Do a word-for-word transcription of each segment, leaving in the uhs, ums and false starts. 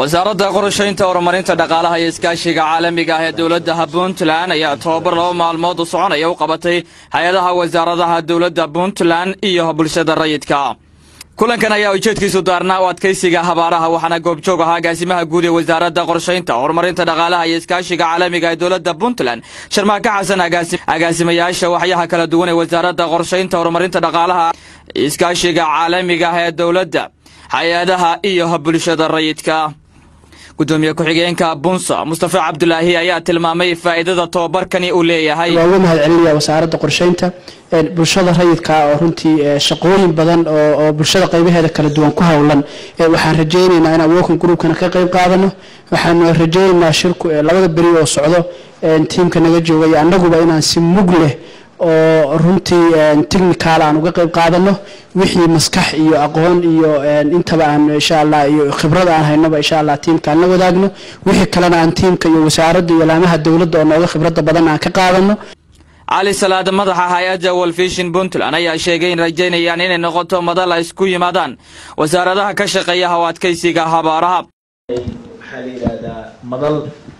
wasaaradda qorshaynta horumarinta dhaqaalaha iyo iskaashiga caalamiga ah ee dawladda Puntland ayaa tababar laba maalmood u soconaya u qabatay hay'adaha wasaaradaha dawladda Puntland iyo bulshada rayidka. kulankan ayaa ujeedkiisu daarnaa u adkeysiga habaaraha waxaana goobjoog ahaa agaasimaha guud ee wasaaradda qorshaynta horumarinta dhaqaalaha iyo iskaashiga caalamiga ee dawladda Puntland Sharmaaka Xasan agaasimayaasha waxyaha kala duwan ee wasaaradda qorshaynta horumarinta dhaqaalaha iyo iskaashiga caalamiga ah ee dawladda hay'adaha iyo bulshada rayidka. gudoomiye ku-xigeenka Bunsa Mustafa Cabdullaahi ayaa tilmaamay faa'iidada tababarkani uu leeyahay. waa mahad celiya wasaaradda qorshaynta ee bulshada rayidka oo runtii shaqooyin badan oo bulshada qaybaheeda kala duwan ku hawlan waxaan rajaynaynaa in working groupkana ka qayb qaadano waxaan rajaynaynaa shirku labada bari oo socdo tiimka naga joogay annaguba inaan si mug leh oo runtii technical aan uga qayb qaadano wixii maskax iyo aqoon iyo intaba aan insha Allah iyo khibrad aan haynaba insha Allah tiimka la wadaagno wixii kalena aan tiimka iyo wasaaradda iyo laamaha dawladda oo nooga khibrada badan aan ka qaadano. Ali Salaad madaxa hay'adda World Vision Puntland ayaa sheegay in rajaynayaan inay noqoto madal ay isku yimaadaan wasaaradaha ka shaqeeya hawadkaysiga habaaraha. waxaa la yiraahdaa madal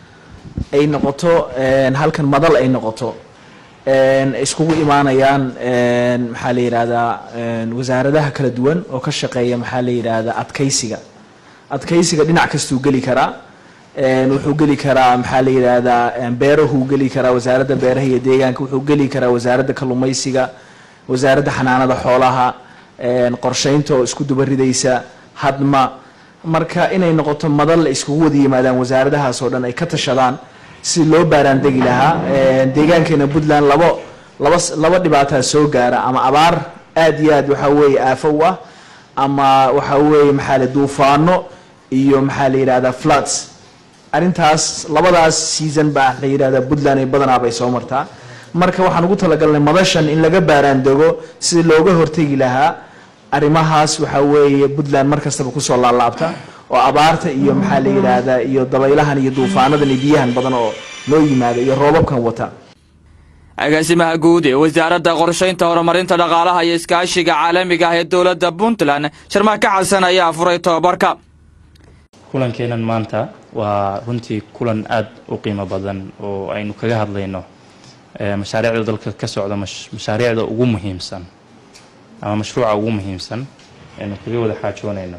ay noqoto halkan madal ay noqoto iskugu imaanayaan maxaa la yiraahdaa wasaaradaha kala duwan oo ka shaqeeya maxaa la yiraahdaa adkeysiga adkeysiga dhinac kastuu gali karaa wuxuu gali karaa maxaa la yiraahdaa beeruhu gali karaa wasaaradda beeraha iyo deegaanka wuxuu gali karaa wasaaradda kalluumaysiga wasaaradda xanaanada xoolaha qorshaynta oo isku dubaridaysa hadma marka inay noqoto madal iskugu wada yimaadaan wasaaradahaas oo dhan ay ka tashadaan si loo baaraan degi lahaa deegaankeena Puntland labo laba laba dhibaato soo gaara ama abaar aad iyo aad waxa weey aafo ah ama waxa weey maxaa duufaano iyo maxaa la yiraahdaa floods arintaas labadaas season baa la yiraahdaa Puntland ay badanaa bay soo martaa marka waxaan ugu talagalnay madashan in laga baaraan dego si looga hortagi lahaa arimahaas waxa weey Puntland markastaba ku soo laalaabta oo abaarta iyo maxaa la yiraahdaa iyo dabaylahan iyo duufaanadan iyo biyahan badan oo loo yimaado iyo roobabkan wata. agaasimaha guud ee wasaaradda qorshaynta horumarinta dhaqaalaha iyo iskaashiga caalamiga ah ee dawladda Puntland Sharmaaka Xasan ayaa furay tababarka. kulankeenan maanta waa runtii kulan aad u qiimo badan oo aynu kaga hadlayno mashaariicda dalka ka socda mashaariicda ugu muhiimsan ama mashruuca ugu muhiimsan aynu kaga wada xaajoonayno.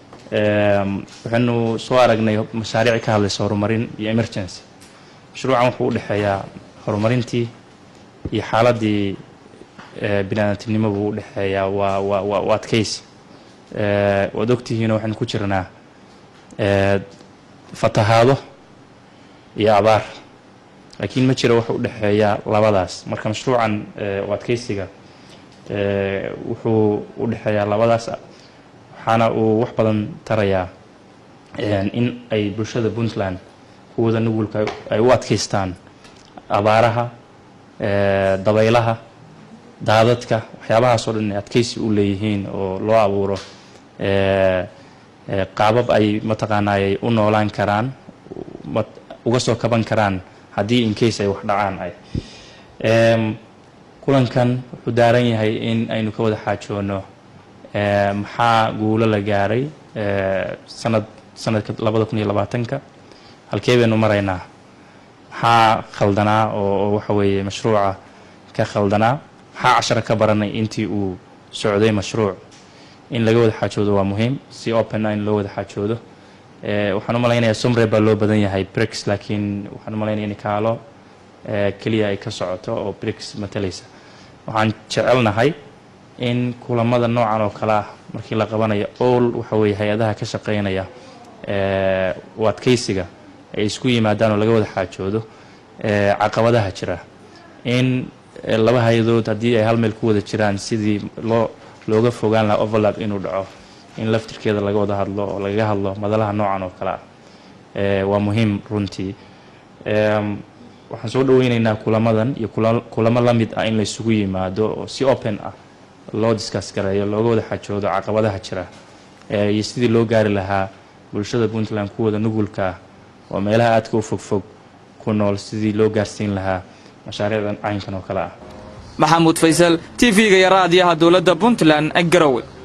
waxaanu soo aragnay mashaariic ka hadlaysa horumarin iyo emergency mashruucan wuxuu u dhaxeeyaa horumarintii iyo xaaladii binaadamnimo buu u dhaxeeyaa waa waa waa adkeysi wad ogtihiin waxaan ku jirnaa fatahaado iyo abaar laakiin ma jiro wax u dhaxeeya labadaas marka mashruucan adkeysiga wuxuu u dhaxeeyaa labadaas waxaana uu wax badan tarayaa in ay bulshada Puntland kuwada nugulka ay u adkeystaan abaaraha dabaylaha daadadka waxyaabahaas oo dhan adkeysi u leeyihiin oo loo abuuro qaabab ay mataqaanay u noolaan karaan uga soo kaban karaan haddii in case ay wax dhacaan ay kulankan wuxuu daaran yahay in aynu ka wada xaajoono maxaa guulo la gaaray sanad sanadka labada kun iyo labaatanka halkee baynu maraynaa maxaa khaldanaa oo waxa weeye mashruuca ka khaldanaa maxaa cashar ka baranay intii uu socday mashruuc in laga wada xaajoodo waa muhiim si open in loo wada xaajoodo waxaan u malaynayaa somre baa loo badan yahay brix laakiin waxaan u malaynayaa in kaalo kaliya ay ka socoto oo brix matalaysa waxaan jecelnahay in kulamada noocan oo kala markii la qabanayo all waxa weey hay'adaha ka shaqeynaya ee wadkeysiga ay isku yimaadaan oo laga wada xaajoodo ee caqabadaha jira in laba hay'adood hadii ay hal meel ku wada jiraan sidii loo looga fogaan la overlap inuu dhaco in laftirkeeda laga wada hadlo oo laga hadlo madalaha noocan oo kala ee waa muhiim runtii ee waxaan soo dhaweynaynaa kulamadan iyo kulamo la mid ah in la isugu yimaado oo si open ah loo discuss gareeyo looga wada xajoodo caqabadaha jira ee iyo sidii loo gaari lahaa bulshada Puntland kuwada nugulka oo meelaha aadka u fogfog ku nool sidii loo gaarsiin lahaa mashaariicdan caynkan oo kala ah. Maxamuud Faysal T V-ga iyo raadiyaha dawladda Puntland Garowe.